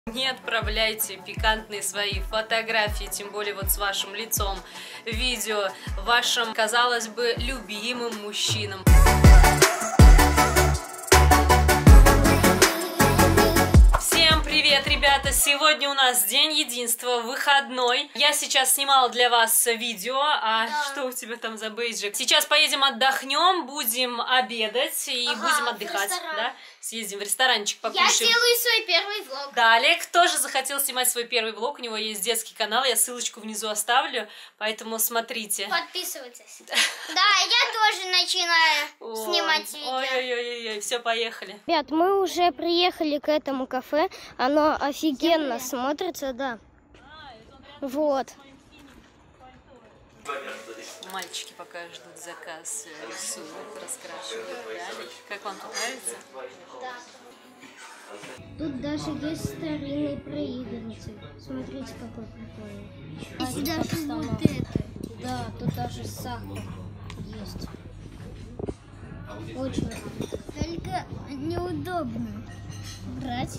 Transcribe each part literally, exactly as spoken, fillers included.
Не отправляйте пикантные свои фотографии, тем более вот с вашим лицом, видео вашим, казалось бы, любимым мужчинам. Всем привет, ребята! Сегодня у нас день единства, выходной. Я сейчас снимала для вас видео. А да. Что у тебя там за бейджик? Сейчас поедем отдохнем, будем обедать и ага, будем отдыхать, да? Съездим в ресторанчик, покушаем. Я сделаю свой первый влог. Да, Олег тоже захотел снимать свой первый влог. У него есть детский канал, я ссылочку внизу оставлю, поэтому смотрите. Подписывайтесь. Да, я тоже начинаю снимать видео. Ой-ой-ой, все, поехали. Ребят, мы уже приехали к этому кафе. Оно офигенно смотрится, да. Вот. Мальчики пока ждут заказ, рисуют, раскрашивают. Да? Как вам тут нравится? Да. Тут даже есть старинный проигрыватель. Смотрите, какой прикольный. И даже вот это. Да, тут даже сахар есть. Очень круто. Только неудобно брать.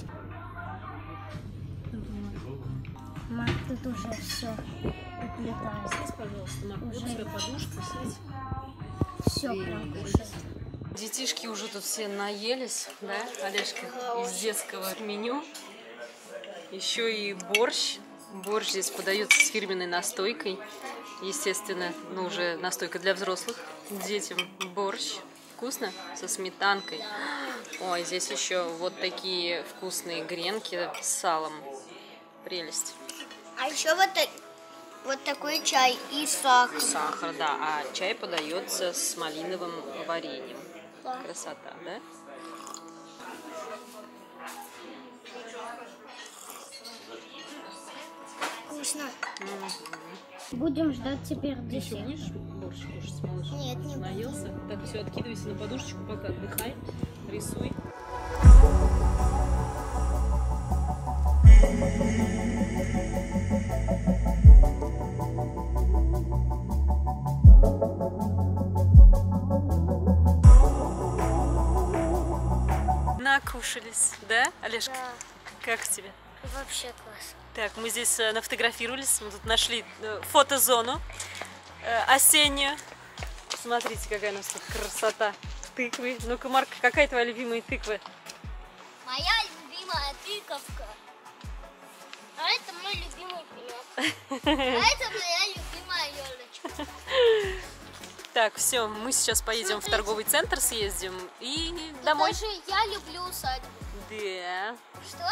Мак, тут уже все уплетает. Сядь, пожалуйста, Мак, вот тебе подушка, сядь. Все прям кушает. Детишки уже тут все наелись, да, Олежка, из детского меню. Еще и борщ. Борщ здесь подается с фирменной настойкой. Естественно, ну уже настойка для взрослых. Детям борщ. Вкусно? Со сметанкой. Ой, здесь еще вот такие вкусные гренки с салом. Прелесть. А еще вот, вот такой чай и сахар. Сахар, да. А чай подается с малиновым вареньем. Да. Красота, да? Вкусно. Угу. Будем ждать теперь десерт. Еще будешь борщ кушать, малыш? Нет, не наелся. Так, все, откидывайся на подушечку, пока отдыхай. Рисуй. Накушались, да, Олежка? Да. Как тебе? Вообще класс. Так, мы здесь нафотографировались, мы тут нашли фотозону осеннюю. Смотрите, какая у нас тут красота. Тыквы. Ну-ка, Марк, какая твоя любимая тыква? Моя любимая тыковка. А это мой любимый пенек. А это моя любимая елочка. Так, все, мы сейчас поедем Смотрите. в торговый центр, съездим и домой. Даже я люблю усадьбу. Да. Что?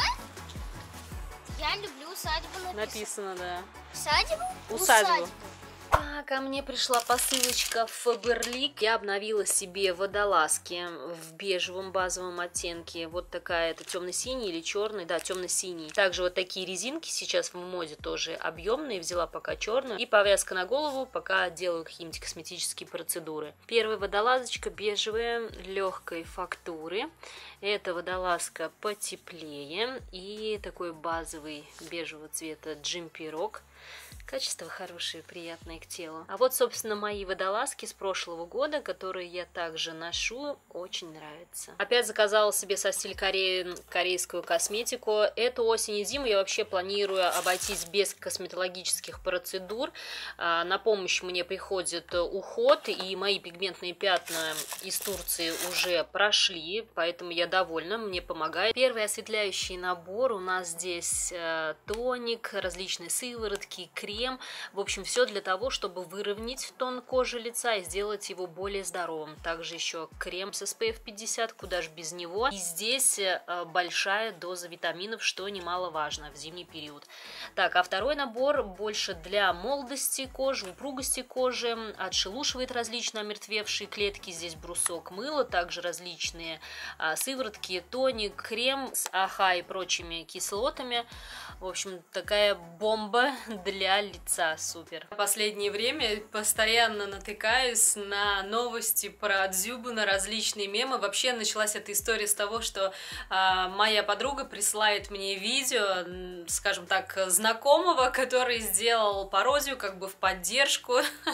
Я люблю усадьбу написано. Написано, да. Усадьбу? Усадьбу. А, ко мне пришла посылочка в Фаберлик. Я обновила себе водолазки в бежевом базовом оттенке. Вот такая, это темно-синий или черный, да, темно-синий. Также вот такие резинки сейчас в моде тоже объемные. Взяла пока черную. И повязка на голову, пока делаю какие-нибудь косметические процедуры. Первая водолазочка бежевая, легкой фактуры. Это водолазка потеплее и такой базовый бежевого цвета джемперок. Качество хорошее, приятное к телу. А вот, собственно, мои водолазки с прошлого года, которые я также ношу, очень нравятся. Опять заказала себе со стиль Кореи корейскую косметику. Эту осень и зиму я вообще планирую обойтись без косметологических процедур. На помощь мне приходит уход, и мои пигментные пятна из Турции уже прошли, поэтому я довольна, мне помогает. Первый осветляющий набор у нас здесь тоник, различные сыворотки, крем. В общем, все для того, чтобы выровнять тон кожи лица и сделать его более здоровым. Также еще крем с эс пэ эф пятьдесят, куда же без него. И здесь большая доза витаминов, что немаловажно в зимний период. Так, а второй набор больше для молодости кожи, упругости кожи. Отшелушивает различные омертвевшие клетки. Здесь брусок мыла, также различные а, сыворотки, тоник, крем с АХА и прочими кислотами. В общем, такая бомба для лица, супер. В последнее время постоянно натыкаюсь на новости про Дзюбу, на различные мемы. Вообще началась эта история с того, что а, моя подруга присылает мне видео, скажем так, знакомого, который сделал пародию как бы в поддержку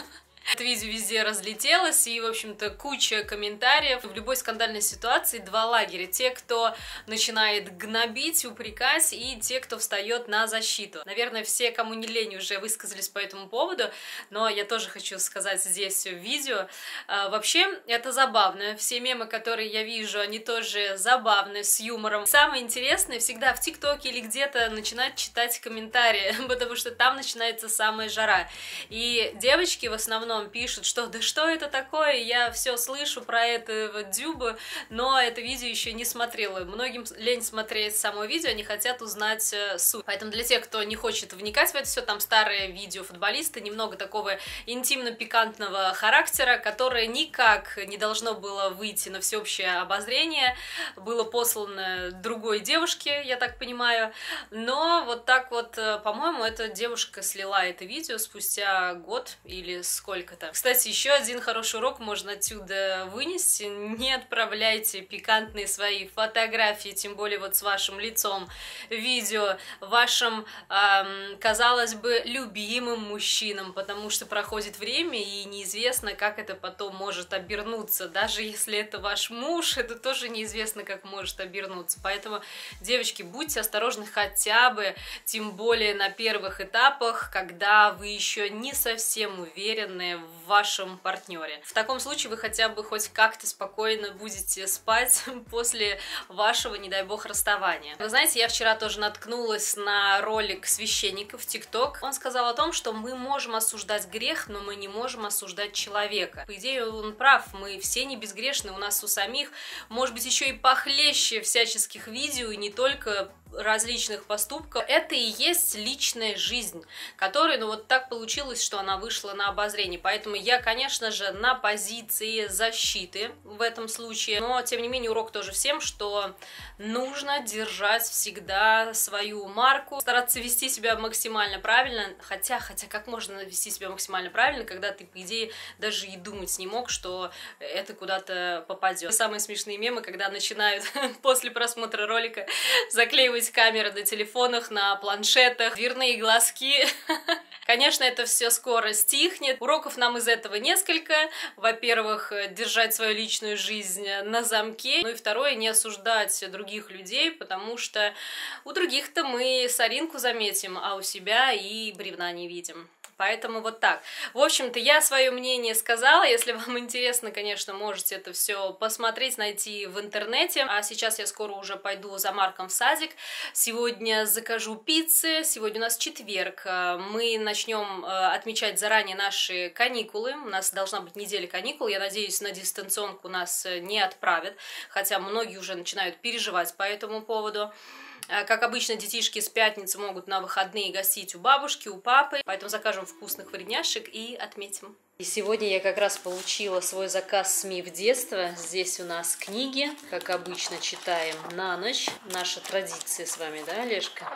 Это видео везде разлетелось, и, в общем-то, куча комментариев. В любой скандальной ситуации два лагеря. Те, кто начинает гнобить, упрекать, и те, кто встает на защиту. Наверное, все, кому не лень, уже высказались по этому поводу, но я тоже хочу сказать здесь в видео. А, вообще, это забавно. Все мемы, которые я вижу, они тоже забавны, с юмором. Самое интересное всегда в ТикТоке или где-то начинать читать комментарии, потому что там начинается самая жара. И девочки в основном пишут, что да что это такое, я все слышу про этого Дзюбу, но это видео еще не смотрела. Многим лень смотреть само видео, они хотят узнать суть. Поэтому для тех, кто не хочет вникать в это все, там старые видео футболиста, немного такого интимно-пикантного характера, которое никак не должно было выйти на всеобщее обозрение, было послано другой девушке, я так понимаю, но вот так вот, по-моему, эта девушка слила это видео спустя год или сколько. Кстати, еще один хороший урок можно отсюда вынести. Не отправляйте пикантные свои фотографии, тем более вот с вашим лицом, видео вашим, эм, казалось бы, любимым мужчинам, потому что проходит время и неизвестно, как это потом может обернуться. Даже если это ваш муж, это тоже неизвестно, как может обернуться. Поэтому, девочки, будьте осторожны хотя бы, тем более на первых этапах, когда вы еще не совсем уверены в вашем партнере. В таком случае вы хотя бы хоть как-то спокойно будете спать после вашего, не дай бог, расставания. Вы знаете, я вчера тоже наткнулась на ролик священника в ТикТок. Он сказал о том, что мы можем осуждать грех, но мы не можем осуждать человека. По идее, он прав, мы все не безгрешны, у нас у самих, может быть, еще и похлеще всяческих видео, и не только различных поступков. Это и есть личная жизнь, которая, ну вот так получилось, что она вышла на обозрение. Поэтому я, конечно же, на позиции защиты в этом случае. Но, тем не менее, урок тоже всем, что нужно держать всегда свою марку, стараться вести себя максимально правильно. Хотя, хотя как можно вести себя максимально правильно, когда ты, по идее, даже и думать не мог, что это куда-то попадет. Самые смешные мемы, когда начинают после просмотра ролика заклеивать камеры на телефонах, на планшетах, дверные глазки. Конечно, это все скоро стихнет. Уроков нам из этого несколько. Во-первых, держать свою личную жизнь на замке. Ну и второе, не осуждать других людей, потому что у других-то мы соринку заметим, а у себя и бревна не видим. Поэтому вот так. В общем-то, я свое мнение сказала. Если вам интересно, конечно, можете это все посмотреть, найти в интернете. А сейчас я скоро уже пойду за Марком в садик. Сегодня закажу пиццы. Сегодня у нас четверг. Мы начнем отмечать заранее наши каникулы. У нас должна быть неделя каникул. Я надеюсь, на дистанционку нас не отправят. Хотя многие уже начинают переживать по этому поводу. Как обычно, детишки с пятницы могут на выходные гостить у бабушки, у папы, поэтому закажем вкусных вредняшек и отметим. И сегодня я как раз получила свой заказ СМИ в детство. Здесь у нас книги, как обычно, читаем на ночь. Наша традиция с вами, да, Олежка?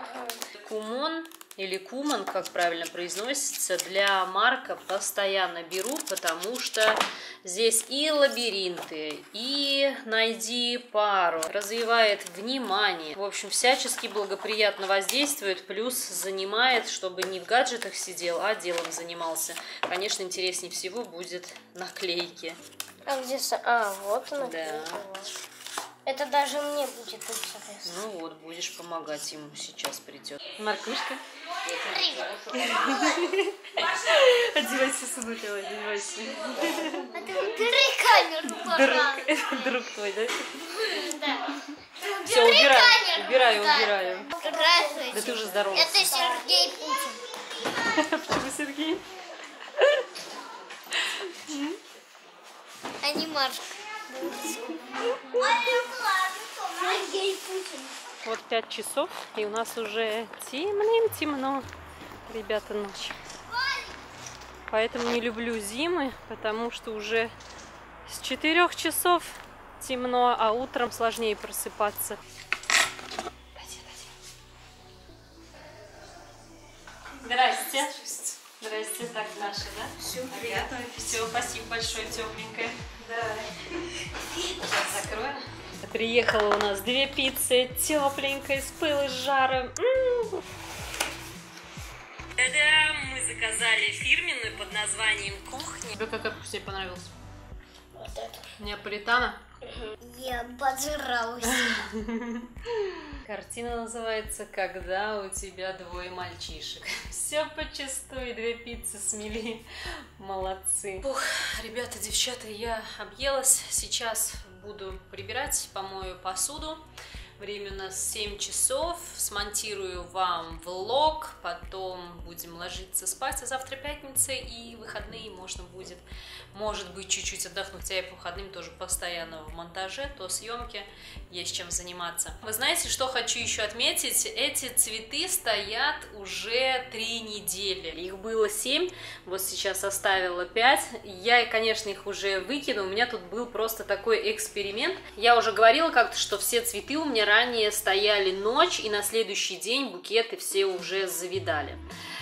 Кумон или Куман, как правильно произносится, для Марка постоянно беру, потому что здесь и лабиринты, и найди пару, развивает внимание. В общем, всячески благоприятно воздействует, плюс занимает, чтобы не в гаджетах сидел, а делом занимался. Конечно, интереснее всего будет наклейки. А где... А, вот она. Да. Это даже мне будет интересно. Ну вот, будешь помогать ему, сейчас придет. Маркушка. Одевайся, сыночка, одевайся. А ты убери камеру, пожалуйста. Друг, друг твой, да? Да. Все, убираю, убираю, убираю. Здравствуйте. Да ты уже здоров. Это Сергей Путин. Почему Сергей? А не Машка. Сергей Путин. Вот пять часов, и у нас уже темным-темно, ребята, ночь. Поэтому не люблю зимы, потому что уже с четырех часов темно, а утром сложнее просыпаться. Здрасте. Здрасте, так наша, да? Все, приятно. Все, спасибо большое, тепленькое. Да. Сейчас закрою. Приехала у нас две пиццы, тепленькая, с пылу, с жаром. М-м-м. Та-дам! Мы заказали фирменную под названием «Кухня». Тебе какая вкуснее понравилась? Вот это. Неаполитана? Я поджралась. Картина называется «Когда у тебя двое мальчишек». Все почистую, две пиццы смели. Молодцы. Ух, ребята, девчата, я объелась. Сейчас буду прибирать, помою посуду. Время у нас семь часов. Смонтирую вам влог, потом будем ложиться спать. А завтра пятница и выходные можно будет, может быть, чуть-чуть отдохнуть. А я по выходным тоже постоянно в монтаже, то съемки, есть чем заниматься. Вы знаете, что хочу еще отметить? Эти цветы стоят уже три недели. Их было семь, вот сейчас оставила пять. Я, конечно, их уже выкину. У меня тут был просто такой эксперимент. Я уже говорила как-то, что все цветы у меня ранее стояли ночь, и на следующий день букеты все уже завидали.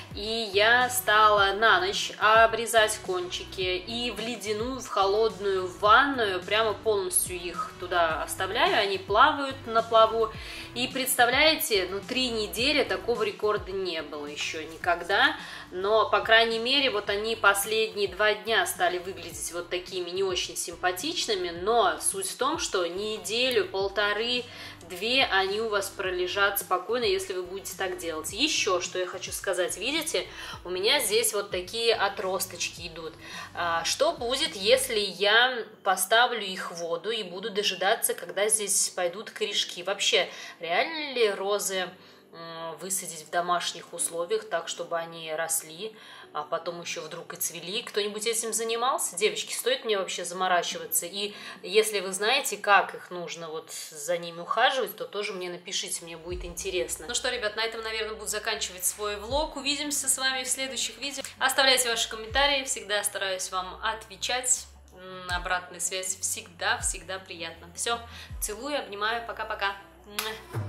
И я стала на ночь обрезать кончики и в ледяную, в холодную ванную прямо полностью их туда оставляю, они плавают на плаву. И представляете, ну три недели такого рекорда не было еще никогда, но, по крайней мере, вот они последние два дня стали выглядеть вот такими не очень симпатичными, но суть в том, что неделю, полторы, две они у вас пролежат спокойно, если вы будете так делать. Еще что я хочу сказать, видите, у меня здесь вот такие отросточки идут. Что будет, если я поставлю их в воду и буду дожидаться, когда здесь пойдут корешки? Вообще, реально ли розы высадить в домашних условиях так, чтобы они росли, а потом еще вдруг и цвели? Кто-нибудь этим занимался? Девочки, стоит мне вообще заморачиваться? И если вы знаете, как их нужно вот за ними ухаживать, то тоже мне напишите, мне будет интересно. Ну что, ребят, на этом, наверное, буду заканчивать свой влог. Увидимся с вами в следующих видео. Оставляйте ваши комментарии, всегда стараюсь вам отвечать. Обратная связь всегда-всегда приятно. Все, целую, обнимаю, пока-пока.